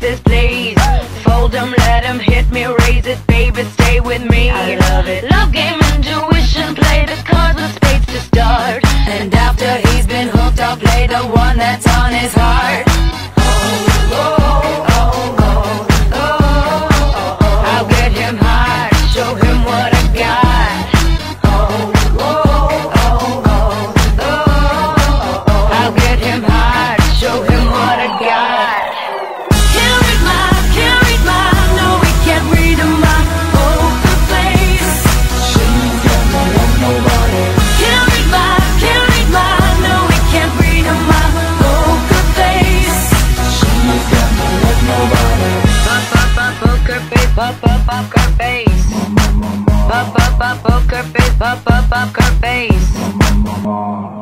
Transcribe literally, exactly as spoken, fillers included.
this, please. Fold 'em, let 'em hit me, raise it, baby, stay with me. I love it. Love game, intuition, play the cards with spades to start. And after he's been hooked, I'll play the one that's on his heart. Oh, oh, oh, oh, oh, oh. I'll get him high, show him what I got. Oh, oh, oh, oh, oh, oh. I'll get him high, show him what I got. Can't read my, can't read my, no, we can't read my poker face. She's got no love, nobody. Can't read my, can't read my, no, we can't read my poker face. She's got no love, nobody. Pop, pop, pop, poker face, pop, pop, poker face. Pop, pop, pop, poker face, pop, pop, poker face.